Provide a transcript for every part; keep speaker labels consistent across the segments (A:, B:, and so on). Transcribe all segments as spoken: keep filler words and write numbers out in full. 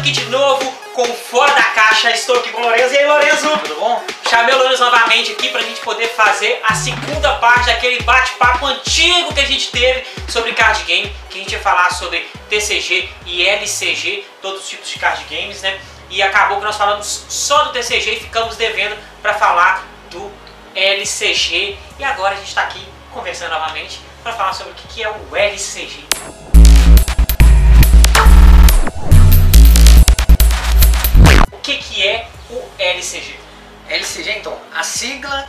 A: aqui de novo com Fora da Caixa. Estou aqui com o Lorenzo. E aí, Lorenzo?
B: Tudo bom?
A: Chamei o Lorenzo novamente aqui pra gente poder fazer a segunda parte daquele bate-papo antigo que a gente teve sobre card game, que a gente ia falar sobre T C G e L C G, todos os tipos de card games, né? E acabou que nós falamos só do T C G e ficamos devendo pra falar do L C G. E agora a gente tá aqui conversando novamente para falar sobre o que é o L C G. O que que é o L C G?
B: L C G, então, a sigla,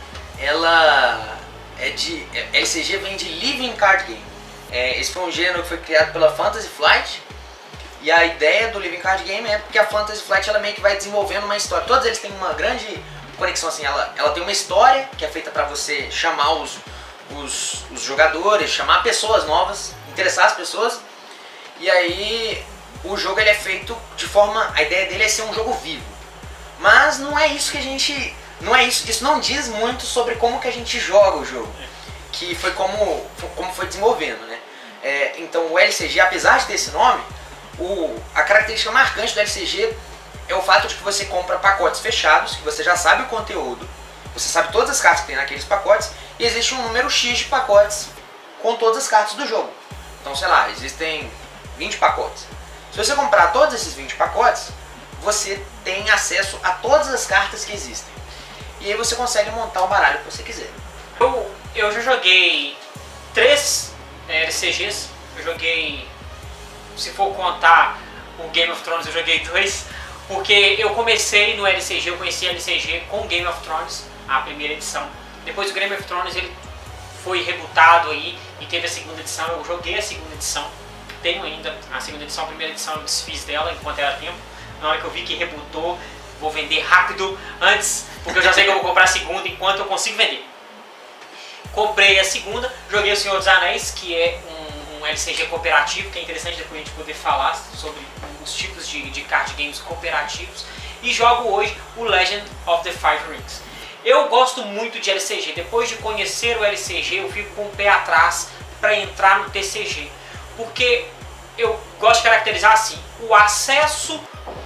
B: ela é de... L C G vem de Living Card Game. É, esse foi um gênero que foi criado pela Fantasy Flight. E a ideia do Living Card Game é porque a Fantasy Flight ela meio que vai desenvolvendo uma história. Todos eles têm uma grande conexão, assim, ela, ela tem uma história que é feita para você chamar os, os, os jogadores, chamar pessoas novas, interessar as pessoas. E aí o jogo ele é feito de forma, a ideia dele é ser um jogo vivo. Mas não é isso que a gente, não é isso, isso não diz muito sobre como que a gente joga o jogo, que foi como, como foi desenvolvendo, né? É, então o L C G, apesar de ter esse nome, o, a característica marcante do L C G é o fato de que você compra pacotes fechados, que você já sabe o conteúdo, você sabe todas as cartas que tem naqueles pacotes, e existe um número X de pacotes com todas as cartas do jogo. Então, sei lá, existem vinte pacotes. Se você comprar todos esses vinte pacotes, você tem acesso a todas as cartas que existem. E aí você consegue montar o baralho que você quiser.
A: Eu, eu já joguei três é, L C Gs. Eu joguei, se for contar o Game of Thrones, eu joguei dois. Porque eu comecei no L C G, eu conheci L C G com Game of Thrones, a primeira edição. Depois do Game of Thrones ele foi rebutado aí e teve a segunda edição. Eu joguei a segunda edição, tenho ainda a segunda edição, a primeira edição eu desfiz dela enquanto era tempo. Na hora que eu vi que rebutou, vou vender rápido antes, porque eu já sei que eu vou comprar a segunda enquanto eu consigo vender. Comprei a segunda, joguei o Senhor dos Anéis, que é um, um L C G cooperativo, que é interessante depois a gente poder falar sobre os tipos de, de card games cooperativos. E jogo hoje o Legend of the Five Rings. Eu gosto muito de L C G, depois de conhecer o L C G eu fico com o pé atrás para entrar no T C G. Porque eu gosto de caracterizar assim, o acesso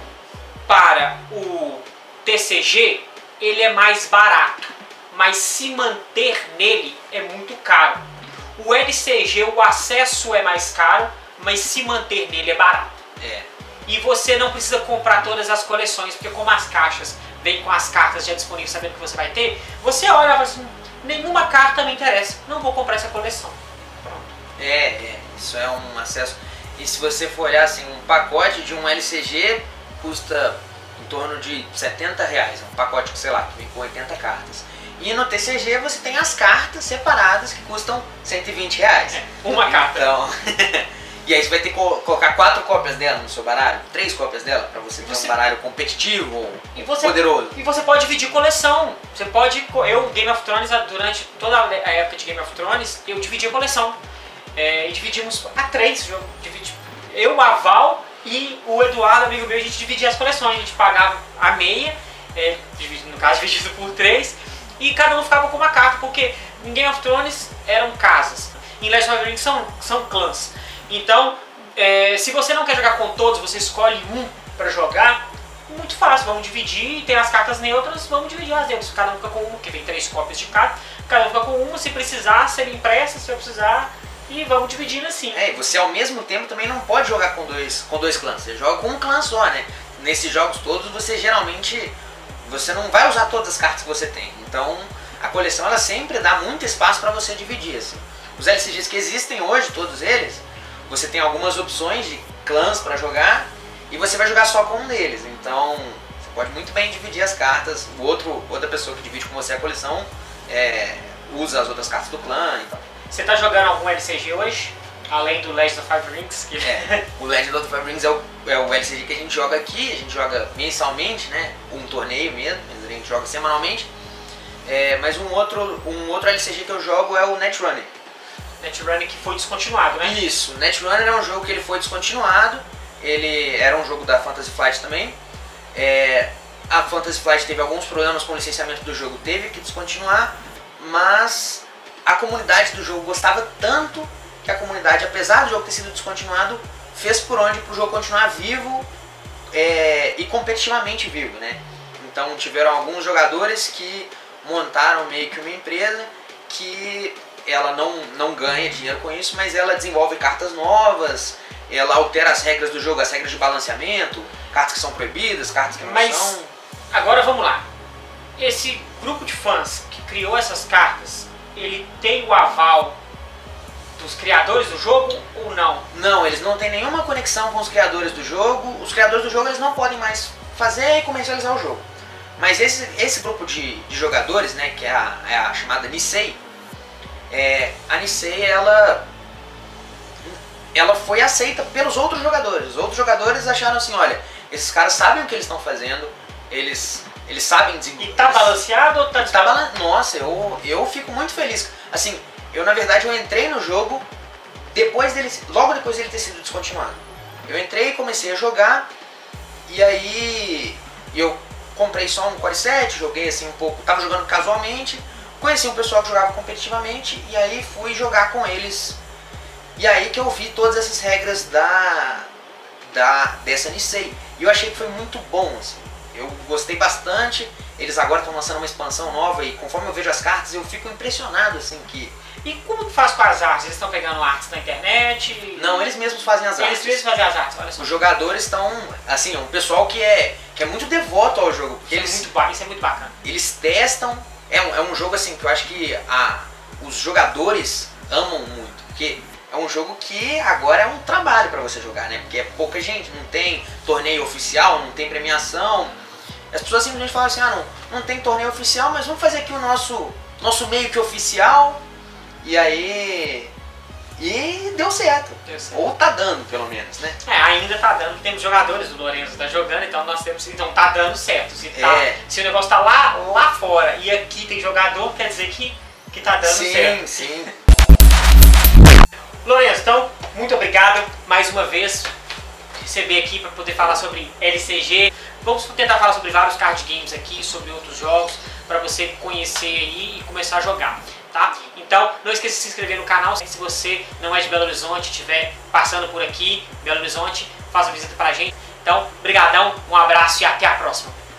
A: para o T C G ele é mais barato, mas se manter nele é muito caro. O L C G o acesso é mais caro, mas se manter nele é barato.
B: É.
A: E você não precisa comprar todas as coleções, porque como as caixas vêm com as cartas já disponíveis sabendo que você vai ter, você olha e fala assim, nenhuma carta me interessa, não vou comprar essa coleção. Pronto.
B: É, é, isso é um acesso. E se você for olhar assim, um pacote de um L C G custa em torno de setenta reais, um pacote, sei lá, que vem com oitenta cartas. E no T C G você tem as cartas separadas que custam cento e vinte reais.
A: É, uma carta.
B: Então, e aí você vai ter que colocar quatro cópias dela no seu baralho, três cópias dela, pra você ter
A: você...
B: um baralho competitivo,
A: e você...
B: poderoso.
A: E você pode dividir coleção. Você pode... Eu, Game of Thrones, durante toda a época de Game of Thrones, eu dividi a coleção. É, e dividimos a três. Eu, dividi... eu, a Val e o Eduardo, amigo meu, a gente dividia as coleções. A gente pagava a meia, é, no caso dividido por três, e cada um ficava com uma carta, porque em Game of Thrones eram casas. Em Legend of the Rings são, são clãs. Então, é, se você não quer jogar com todos, você escolhe um para jogar, muito fácil, vamos dividir, tem as cartas neutras, vamos dividir as neutras, cada um fica com uma, que vem três cópias de cada, cada um fica com uma, se precisar, serem impressas, se vai precisar, e vamos dividindo assim.
B: É, e você ao mesmo tempo também não pode jogar com dois, com dois clãs, você joga com um clã só, né? Nesses jogos todos você geralmente, você não vai usar todas as cartas que você tem, então a coleção ela sempre dá muito espaço para você dividir, assim. Os L C Gs que existem hoje, todos eles, você tem algumas opções de clãs para jogar e você vai jogar só com um deles. Então você pode muito bem dividir as cartas. O outro, outra pessoa que divide com você a coleção é, usa as outras cartas do clã e tal.
A: Você tá jogando algum L C G hoje? Além do Legend of Five Rings? Que...
B: É, o Legend of Five Rings é o, é o L C G que a gente joga aqui. A gente joga mensalmente, né? Um torneio mesmo, mas a gente joga semanalmente. É, mas um outro, um outro L C G que eu jogo é o Netrunner.
A: Netrunner que foi descontinuado, né?
B: Isso, Netrunner é um jogo que ele foi descontinuado. Ele era um jogo da Fantasy Flight também. É, a Fantasy Flight teve alguns problemas com o licenciamento do jogo, teve que descontinuar, mas a comunidade do jogo gostava tanto que a comunidade, apesar do jogo ter sido descontinuado, fez por onde para o jogo continuar vivo é, e competitivamente vivo, né? Então tiveram alguns jogadores que montaram meio que uma empresa que ela não, não ganha dinheiro com isso, mas ela desenvolve cartas novas, ela altera as regras do jogo, as regras de balanceamento, cartas que são proibidas, cartas que não
A: Mas
B: são.
A: agora vamos lá. Esse grupo de fãs que criou essas cartas, ele tem o aval dos criadores do jogo ou não?
B: Não, eles não têm nenhuma conexão com os criadores do jogo. Os criadores do jogo eles não podem mais fazer e comercializar o jogo. Mas esse, esse grupo de, de jogadores, né, que é a, é a chamada Nisei, é, a Nisei ela, ela foi aceita pelos outros jogadores. Os outros jogadores acharam assim, olha, esses caras sabem o que eles estão fazendo, eles, eles sabem desenvolver.
A: E tá balanceado ou tá...
B: Tá balan... Nossa, eu, eu fico muito feliz. Assim, eu na verdade eu entrei no jogo depois dele, logo depois dele ter sido descontinuado. Eu entrei e comecei a jogar, e aí eu comprei só um Core sete, joguei assim um pouco, tava jogando casualmente, conheci um pessoal que jogava competitivamente, e aí fui jogar com eles. E aí que eu vi todas essas regras da, da dessa Nisei. E eu achei que foi muito bom, assim. Eu gostei bastante. Eles agora estão lançando uma expansão nova e conforme eu vejo as cartas eu fico impressionado, assim, que...
A: E como que faz com as artes? Eles estão pegando artes na internet?
B: Não, eles mesmos fazem as artes.
A: Eles mesmos fazem as artes, olha só.
B: Os jogadores estão, assim, é um pessoal que é, que é muito devoto ao jogo. Porque
A: Isso,
B: eles,
A: é muito, ba- isso é muito bacana.
B: eles testam, é um, é um jogo assim que eu acho que a, os jogadores amam muito. Porque é um jogo que agora é um trabalho pra você jogar, né? Porque é pouca gente, não tem torneio oficial, não tem premiação. As pessoas simplesmente falam assim, ah, não, não tem torneio oficial, mas vamos fazer aqui o nosso, nosso meio que oficial. E aí... E deu certo.
A: Deu certo.
B: Ou tá dando, pelo menos, né?
A: É, ainda tá dando, temos jogadores, o Lourenço tá jogando, então nós temos, então tá dando certo. Se, tá,
B: É.
A: se o negócio tá lá, lá fora e aqui tem jogador, quer dizer que, que tá dando
B: sim,
A: certo.
B: Sim, sim.
A: Lourenço, então, muito obrigado mais uma vez por receber aqui para poder falar sobre L C G. Vamos tentar falar sobre vários card games aqui, sobre outros jogos, para você conhecer aí e começar a jogar, tá? Então, não esqueça de se inscrever no canal. Se você não é de Belo Horizonte, estiver passando por aqui, Belo Horizonte, faça uma visita pra gente. Então, brigadão, um abraço e até a próxima.